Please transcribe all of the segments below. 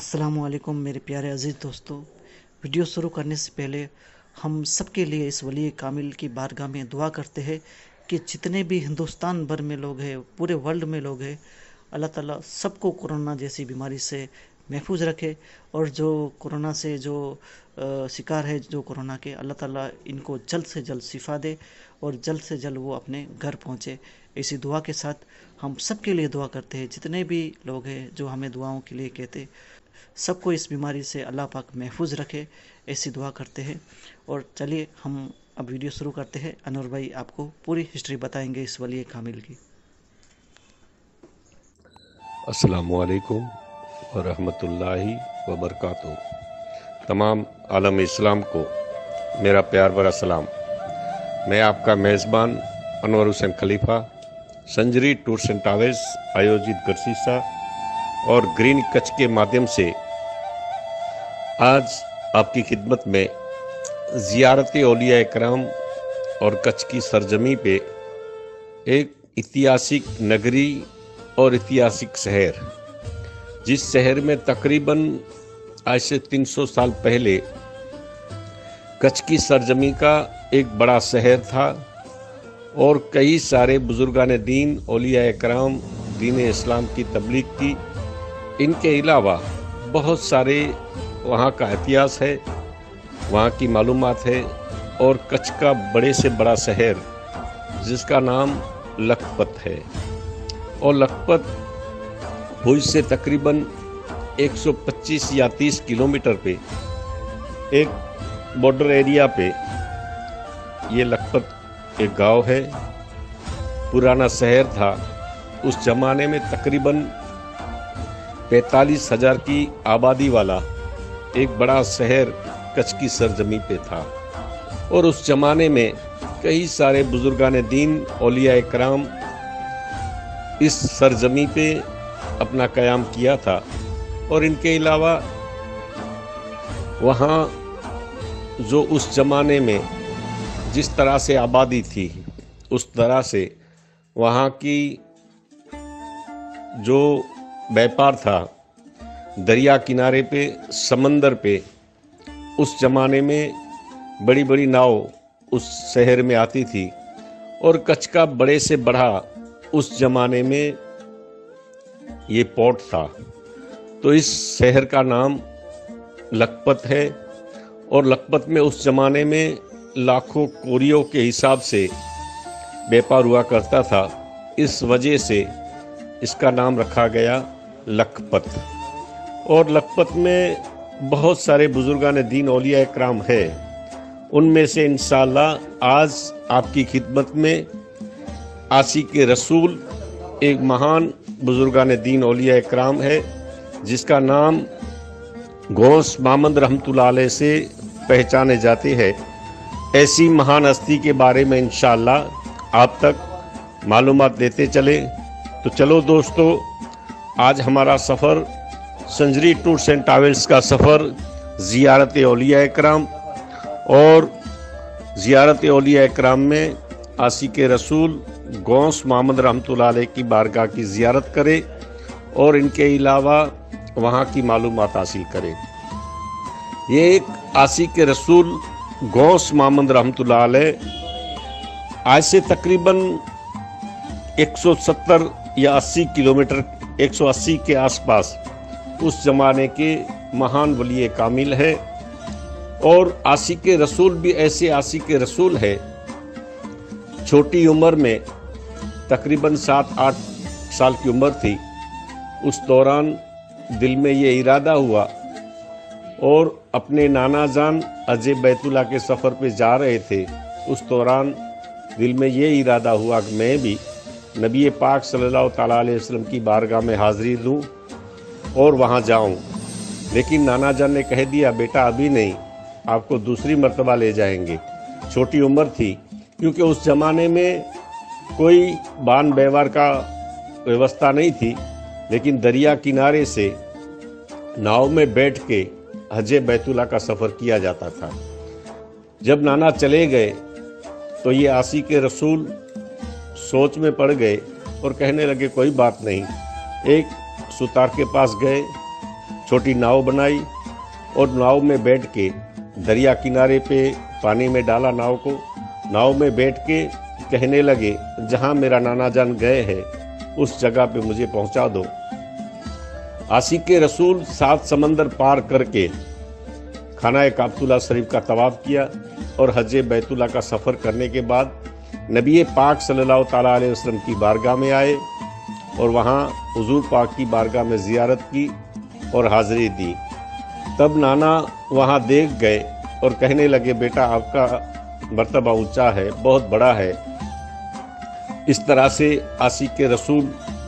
अस्सलामुअलैकुम मेरे प्यारे अज़ीज़ दोस्तों। वीडियो शुरू करने से पहले हम सबके लिए इस वली कामिल की बारगाह में दुआ करते हैं कि जितने भी हिंदुस्तान भर में लोग हैं, पूरे वर्ल्ड में लोग हैं, अल्लाह ताला सबको कोरोना जैसी बीमारी से महफूज रखे। और जो कोरोना से जो शिकार है, जो कोरोना के, अल्लाह ताला इनको जल्द से जल्द शिफा दे और जल्द से जल्द वो अपने घर पहुँचे। इसी दुआ के साथ हम सबके लिए दुआ करते हैं, जितने भी लोग हैं जो हमें दुआओं के लिए कहते, सबको इस बीमारी से अल्लाह पाक महफूज रखे, ऐसी दुआ करते हैं। और चलिए हम अब वीडियो शुरू करते हैं। अनवर भाई आपको पूरी हिस्ट्री बताएंगे इस वली कामिल की। अस्सलामुअलैकुम व रहमतुल्लाहि व बरकातुहू। तमाम आलम इस्लाम को मेरा प्यार भरा सलाम। मैं आपका मेज़बान Anwar Hussain Khalifa, Sanjari tours and travels आयोजित गर्सिसा और ग्रीन कच्छ के माध्यम से आज आपकी खिदमत में ज़ियारत औलिया इकराम और कच्छ की सरजमी पे एक ऐतिहासिक नगरी और ऐतिहासिक शहर, जिस शहर में तकरीबन आज से 300 साल पहले कच्छ की सरजमी का एक बड़ा शहर था और कई सारे बुजुर्गान दीन औलिया इकराम दीन इस्लाम की तबलीग की। इनके अलावा बहुत सारे वहाँ का इतिहास है, वहाँ की मालूमात है। और कच्छ का बड़े से बड़ा शहर जिसका नाम लखपत है, और लखपत भुज से तकरीबन 125 या 30 किलोमीटर पे एक बॉर्डर एरिया पे ये लखपत एक गांव है, पुराना शहर था। उस जमाने में तकरीबन 45,000 की आबादी वाला एक बड़ा शहर कच्छ की सरजमी पे था। और उस जमाने में कई सारे बुजुर्गान दीन औलिया इकराम इस सरजमी पे अपना क़याम किया था। और इनके अलावा वहाँ जो उस जमाने में जिस तरह से आबादी थी, उस तरह से वहाँ की जो व्यापार था, दरिया किनारे पे, समंदर पे, उस जमाने में बड़ी बड़ी नाव उस शहर में आती थी। और कच्छ का बड़े से बड़ा उस जमाने में ये पोर्ट था। तो इस शहर का नाम लखपत है। और लखपत में उस जमाने में लाखों कोरियों के हिसाब से व्यापार हुआ करता था। इस वजह से इसका नाम रखा गया लखपत। और लखपत में बहुत सारे बुजुर्गान दीन औलिया इकराम है। उनमें से इंशाअल्लाह आज आपकी खिदमत में आशिक रसूल एक महान बुजुर्गान दीन औलिया इकराम है, जिसका नाम गौस मोहम्मद रहमतुल्लाह अलैह से पहचाने जाते हैं। ऐसी महान हस्ती के बारे में इंशाअल्लाह आप तक मालूमात देते चले। तो चलो दोस्तों, आज हमारा सफ़र संजरी टूर्स एंड ट्रैवल्स का सफ़र ज़ियारत औलिया इकराम और ज़ियारत औलिया इकराम में आशिक रसूल गौस मोहम्मद रहमतुल्लाह अलैह की बारगाह की ज़ियारत करे और इनके अलावा वहाँ की मालूमात हासिल करे। ये एक आशिक रसूल गौस मोहम्मद रहमतुल्लाह अलैह आज से तकरीबन 170 या 80 किलोमीटर, 180 के आसपास उस जमाने के महान वली कामिल है। और आशिक रसूल भी ऐसे आशिक रसूल है, छोटी उम्र में तकरीबन 7-8 साल की उम्र थी, उस दौरान दिल में ये इरादा हुआ और अपने नाना जान अजय बैतुल्ला के सफ़र पे जा रहे थे। उस दौरान दिल में ये इरादा हुआ कि मैं भी नबी पाक सल्लल्लाहु ताला अलैहि वसल्लम की बारगाह में हाज़िरी दूँ और वहाँ जाऊँ। लेकिन नाना जान ने कह दिया, बेटा अभी नहीं, आपको दूसरी मर्तबा ले जाएंगे। छोटी उम्र थी, क्योंकि उस ज़माने में कोई बान व्यवहार का व्यवस्था नहीं थी। लेकिन दरिया किनारे से नाव में बैठ के हज बैतुल्ला का सफ़र किया जाता था। जब नाना चले गए तो ये आशिक रसूल सोच में पड़ गए और कहने लगे, कोई बात नहीं। एक सुतार के पास गए, छोटी नाव बनाई और नाव में बैठ के दरिया किनारे पे पानी में डाला नाव को। नाव में बैठ के कहने लगे, जहां मेरा नाना जान गए हैं उस जगह पे मुझे पहुंचा दो। आशिक रसूल 7 समंदर पार करके खाना काबतुल्ला शरीफ का तवाफ किया और हज बैतुल्ला का सफ़र करने के बाद नबी पाक सल्लल्लाहु ताला अलैहि वसल्लम की बारगाह में आए और वहाँ हुजूर पाक की बारगाह में ज़ियारत की और हाज़िरी दी। तब नाना वहाँ देख गए और कहने लगे, बेटा आपका मर्तबा ऊंचा है, बहुत बड़ा है। इस तरह से आशिक रसूल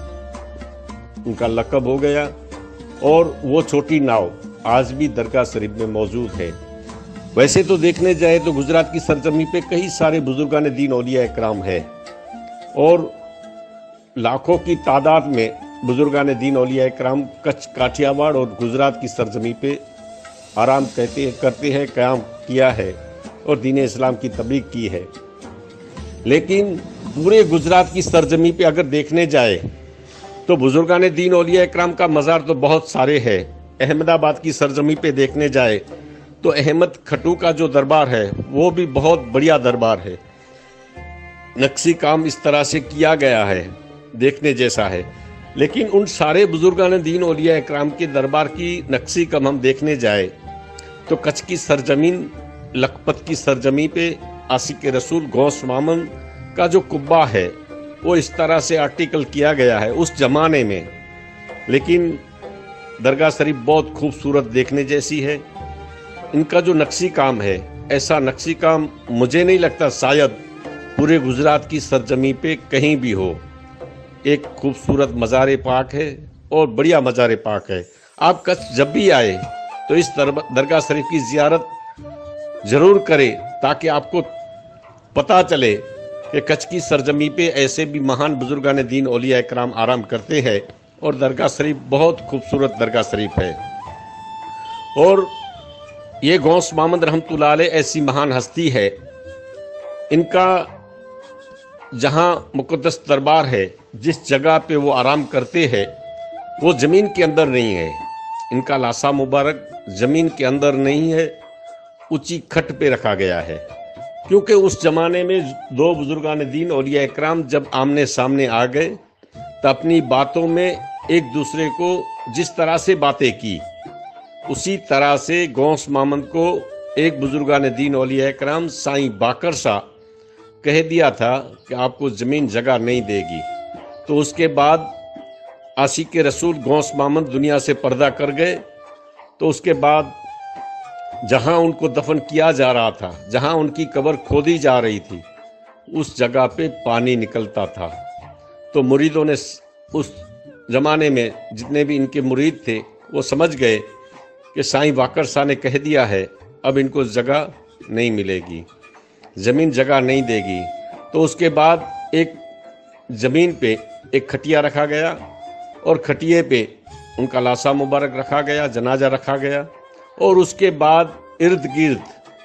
उनका लक़ब हो गया और वो छोटी नाव आज भी दरगाह शरीफ में मौजूद है। वैसे तो देखने जाए तो गुजरात की सरजमी पे कई सारे बुजुर्गान दीन औलिया इकराम है और लाखों की तादाद में बुजुर्गान दीन औलिया इकराम कच्छ, काठियावाड़ और गुजरात की सरजमी पे आराम करते हैं, क़याम किया है और दीन इस्लाम की तबलीग की है। लेकिन पूरे गुजरात की सरजमी पे अगर देखने जाए तो बुजुर्गान दीन औलिया इकराम का मज़ार तो बहुत सारे हैं। अहमदाबाद की सरजमी पे देखने जाए तो अहमद खटू का जो दरबार है वो भी बहुत बढ़िया दरबार है। नक्शी काम इस तरह से किया गया है, देखने जैसा है। लेकिन उन सारे बुजुर्गान दीन औलिया इकराम के दरबार की नक्शी कम हम देखने जाए तो कच्छ की सरजमीन, लखपत की सरजमी पे आशिक रसूल गौस मामन का जो कुब्बा है वो इस तरह से आर्टिकल किया गया है उस जमाने में। लेकिन दरगाह शरीफ बहुत खूबसूरत देखने जैसी है। इनका जो नक्शी काम है, ऐसा नक्शी काम मुझे नहीं लगता शायद पूरे गुजरात की सरजमी पे कहीं भी हो। एक खूबसूरत मज़ार पाक है और बढ़िया मज़ार पाक है। आप कच्छ जब भी आए तो इस दरगाह शरीफ की ज़ियारत ज़रूर करें ताकि आपको पता चले कि कच्छ की सरजमी पे ऐसे भी महान बुजुर्गान दीन औलिया इकराम आराम करते हैं और दरगाह शरीफ बहुत खूबसूरत दरगाह शरीफ है। और ये गौस मोहम्मद रहमतुल्लाह अलैह ऐसी महान हस्ती है, इनका जहाँ मुक़द्दस दरबार है, जिस जगह पे वो आराम करते हैं वो ज़मीन के अंदर नहीं है। इनका लाशा मुबारक ज़मीन के अंदर नहीं है, ऊंची खट पे रखा गया है। क्योंकि उस जमाने में दो बुजुर्गान दीन औलिया इकराम जब आमने सामने आ गए तो अपनी बातों में एक दूसरे को जिस तरह से बातें की उसी तरह से गौस मामद को एक बुजुर्गान दीन औलिया इकराम साईं बाकर शाह कह दिया था कि आपको ज़मीन जगह नहीं देगी। तो उसके बाद आशिक रसूल गौस मामद दुनिया से पर्दा कर गए। तो उसके बाद जहां उनको दफन किया जा रहा था, जहां उनकी कब्र खोदी जा रही थी, उस जगह पे पानी निकलता था। तो मुरीदों ने उस ज़माने में जितने भी इनके मुरीद थे वो समझ गए कि साईं वाकर शाह ने कह दिया है अब इनको जगह नहीं मिलेगी, ज़मीन जगह नहीं देगी। तो उसके बाद एक ज़मीन पे एक खटिया रखा गया और खटिए पे उनका लाशा मुबारक रखा गया, जनाजा रखा गया। और उसके बाद इर्द गिर्द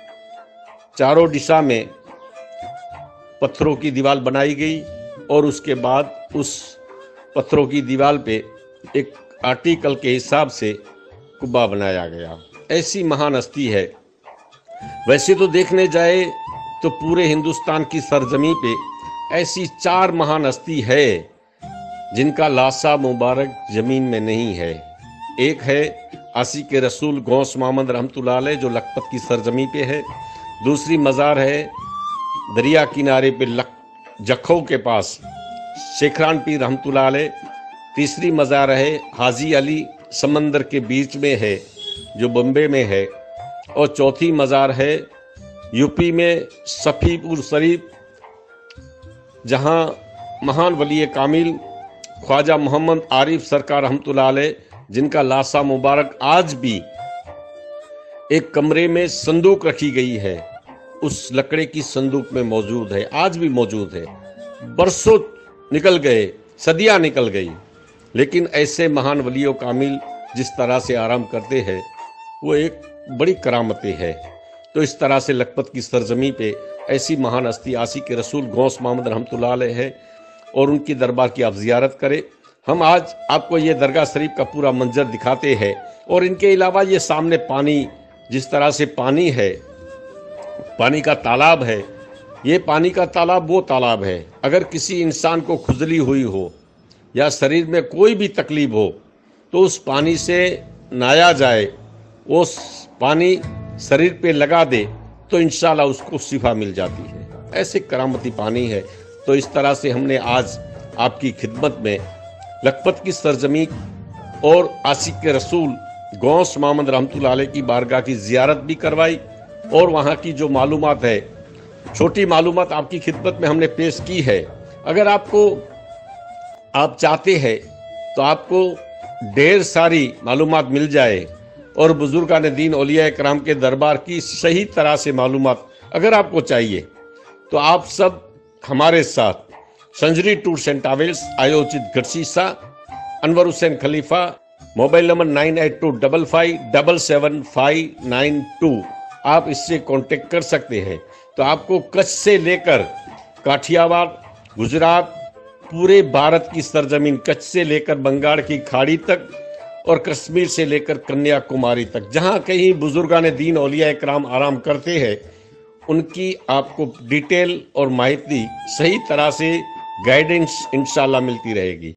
चारों दिशा में पत्थरों की दीवार बनाई गई और उसके बाद उस पत्थरों की दीवार पे एक आर्टिकल के हिसाब से कुब्बा बनाया गया। ऐसी महान हस्ती है। वैसे तो देखने जाए तो पूरे हिंदुस्तान की सरजमी पे ऐसी 4 महान हस्ती है जिनका लाशा मुबारक जमीन में नहीं है। एक है आशिक रसूल गौस मोहम्मद रहमतुल्लाह अलैह जो लखपत की सरजमी पे है। दूसरी मज़ार है दरिया किनारे पे जखौ के पास शेखरान पीर रहमतुल्लाह अलैह। तीसरी मज़ार है हाजी अली समंदर के बीच में है जो बम्बे में है। और चौथी मज़ार है यूपी में सफ़ीपुर शरीफ जहाँ महान वली कामिल ख्वाजा मोहम्मद आरिफ सरकार रहमतुल्लाह अलैह जिनका लाशा मुबारक आज भी एक कमरे में संदूक रखी गई है, उस लकड़े की संदूक में मौजूद है, आज भी मौजूद है। बरसों निकल गए, सदियां निकल गई, लेकिन ऐसे महान वलियो कामिल जिस तरह से आराम करते हैं वो एक बड़ी करामतें है। तो इस तरह से लखपत की सरजमी पे ऐसी महान हस्ती आशिक रसूल गौस मोहम्मद रहमतुल्लाह अलैह है और उनकी दरबार की आप ज़ियारत करें। हम आज आपको ये दरगाह शरीफ का पूरा मंजर दिखाते हैं। और इनके अलावा ये सामने पानी, जिस तरह से पानी है, पानी का तालाब है, ये पानी का तालाब वो तालाब है, अगर किसी इंसान को खुजली हुई हो या शरीर में कोई भी तकलीफ हो तो उस पानी से नहाया जाए, वो पानी शरीर पे लगा दे तो इंशाल्लाह उसको शिफा मिल जाती है। ऐसे करामती पानी है। तो इस तरह से हमने आज आपकी खिदमत में लखपत की सरजमी और आशिक के रसूल गौस मोहम्मद रहमतुल्लाह अलैह की बारगाह की जियारत भी करवाई और वहाँ की जो मालूमात है, छोटी मालूमात आपकी खिदमत में हमने पेश की है। अगर आप चाहते हैं तो आपको ढेर सारी मालूमात मिल जाए और बुजुर्गान दीन औलिया कराम के दरबार की सही तरह से मालूमात अगर आपको चाहिए तो आप सब हमारे साथ संजरी टूर्स एंड ट्रैवल्स, आयोजित गढ़सीसा, अनवर हुसैन खलीफा, मोबाइल नंबर 9825577592, आप इससे कांटेक्ट कर सकते हैं। तो आपको कच्छ से लेकर काठियावाड़, गुजरात, पूरे भारत की सरजमीन, कच्छ से लेकर बंगाल की खाड़ी तक और कश्मीर से लेकर कन्याकुमारी तक, जहां कहीं बुजुर्गान दीन औलिया कराम आराम करते हैं, उनकी आपको डिटेल और माहिती सही तरह से गाइडेंस इंशाल्लाह मिलती रहेगी।